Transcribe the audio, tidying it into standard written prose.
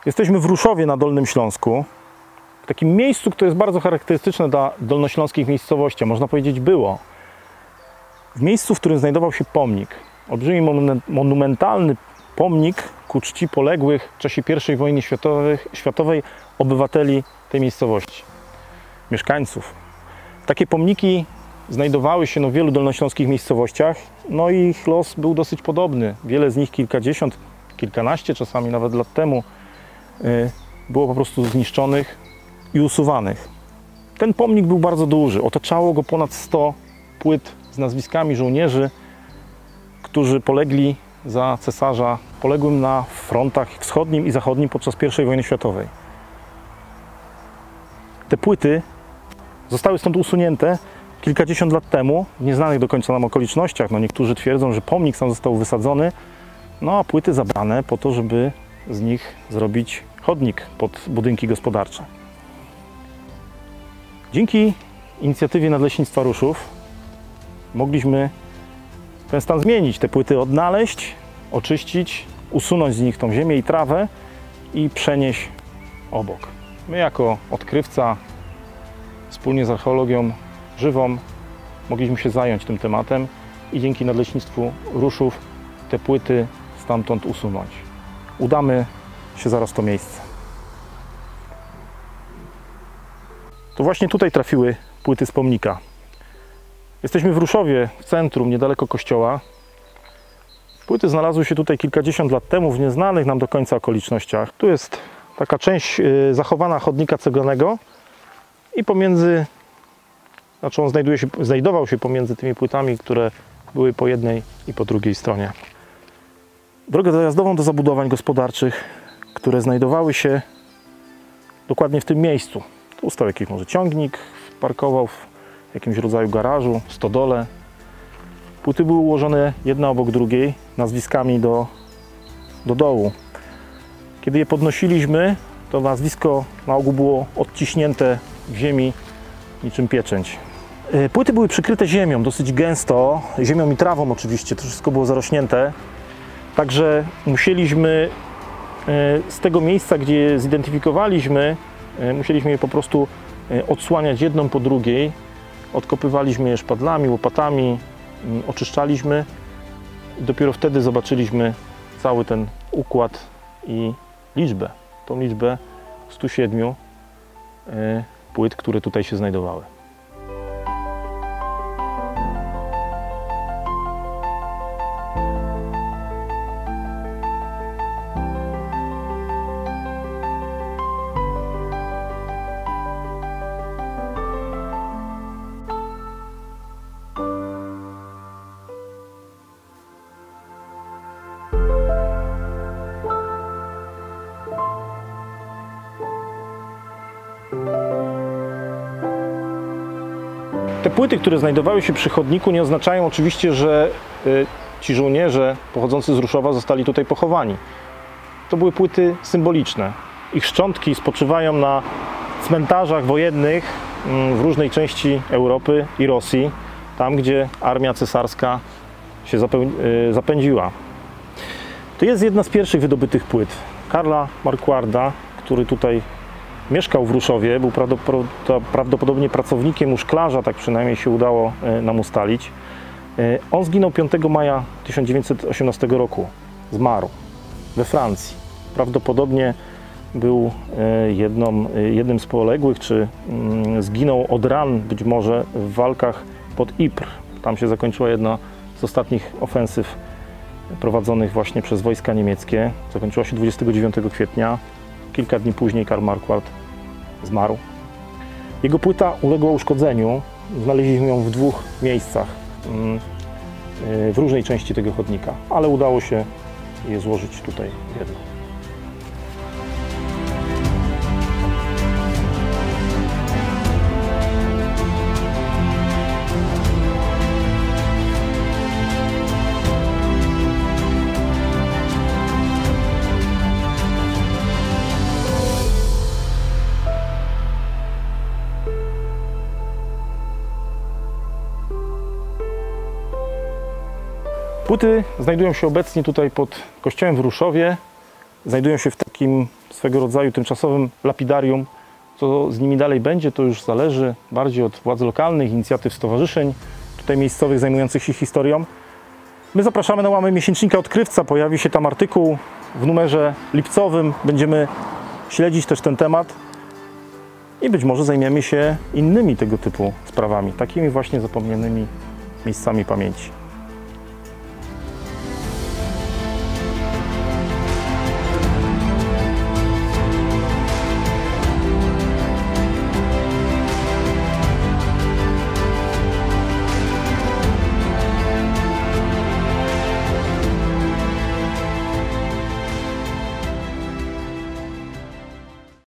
Jesteśmy w Ruszowie na Dolnym Śląsku, w takim miejscu, które jest bardzo charakterystyczne dla dolnośląskich miejscowości, a można powiedzieć było. W miejscu, w którym znajdował się pomnik, olbrzymi monumentalny pomnik ku czci poległych w czasie I wojny światowej obywateli tej miejscowości, mieszkańców. Takie pomniki znajdowały się w wielu dolnośląskich miejscowościach, no i ich los był dosyć podobny. Wiele z nich, kilkadziesiąt, kilkanaście czasami nawet lat temu, było po prostu zniszczonych i usuwanych. Ten pomnik był bardzo duży. Otaczało go ponad 100 płyt z nazwiskami żołnierzy, którzy polegli za cesarza, poległym na frontach wschodnim i zachodnim podczas I wojny światowej. Te płyty zostały stąd usunięte kilkadziesiąt lat temu, w nieznanych do końca nam okolicznościach. No, niektórzy twierdzą, że pomnik sam został wysadzony, no a płyty zabrane po to, żeby z nich zrobić chodnik pod budynki gospodarcze. Dzięki inicjatywie Nadleśnictwa Ruszów mogliśmy ten stan zmienić, te płyty odnaleźć, oczyścić, usunąć z nich tą ziemię i trawę i przenieść obok. My jako odkrywca wspólnie z archeologią żywą mogliśmy się zająć tym tematem i dzięki Nadleśnictwu Ruszów te płyty stamtąd usunąć. Udamy się zaraz w to miejsce. To właśnie tutaj trafiły płyty z pomnika. Jesteśmy w Ruszowie, w centrum, niedaleko kościoła. Płyty znalazły się tutaj kilkadziesiąt lat temu w nieznanych nam do końca okolicznościach. Tu jest taka część zachowana chodnika ceglanego i pomiędzy, znaczy on znajdował się pomiędzy tymi płytami, które były po jednej i po drugiej stronie. Drogę dojazdową do zabudowań gospodarczych, które znajdowały się dokładnie w tym miejscu. Tu stał jakiś może ciągnik, parkował w jakimś rodzaju garażu, stodole. Płyty były ułożone jedna obok drugiej, nazwiskami do dołu. Kiedy je podnosiliśmy, to nazwisko na ogół było odciśnięte w ziemi niczym pieczęć. Płyty były przykryte ziemią, dosyć gęsto, ziemią i trawą oczywiście, to wszystko było zarośnięte. Także musieliśmy z tego miejsca, gdzie je zidentyfikowaliśmy, musieliśmy je po prostu odsłaniać jedną po drugiej. Odkopywaliśmy je szpadlami, łopatami, oczyszczaliśmy. Dopiero wtedy zobaczyliśmy cały ten układ i liczbę. Tą liczbę 107 płyt, które tutaj się znajdowały. Te płyty, które znajdowały się przy chodniku, nie oznaczają oczywiście, że ci żołnierze pochodzący z Ruszowa zostali tutaj pochowani. To były płyty symboliczne. Ich szczątki spoczywają na cmentarzach wojennych w różnej części Europy i Rosji, tam gdzie armia cesarska się zapędziła. To jest jedna z pierwszych wydobytych płyt Karla Marquarda, który tutaj mieszkał w Ruszowie, był prawdopodobnie pracownikiem u szklarza, tak przynajmniej się udało nam ustalić. On zginął 5 maja 1918 roku. Zmarł we Francji. Prawdopodobnie był jednym z poległych, czy zginął od ran być może w walkach pod Ypres. Tam się zakończyła jedna z ostatnich ofensyw prowadzonych właśnie przez wojska niemieckie. Zakończyła się 29 kwietnia. Kilka dni później Karl Marquard zmarł. Jego płyta uległa uszkodzeniu. Znaleźliśmy ją w dwóch miejscach w różnej części tego chodnika, ale udało się je złożyć tutaj w jedno. Płyty znajdują się obecnie tutaj pod kościołem w Ruszowie. Znajdują się w takim swego rodzaju tymczasowym lapidarium. Co z nimi dalej będzie, to już zależy bardziej od władz lokalnych, inicjatyw stowarzyszeń tutaj miejscowych zajmujących się historią. My zapraszamy na łamę miesięcznika Odkrywca. Pojawi się tam artykuł w numerze lipcowym. Będziemy śledzić też ten temat i być może zajmiemy się innymi tego typu sprawami, takimi właśnie zapomnianymi miejscami pamięci.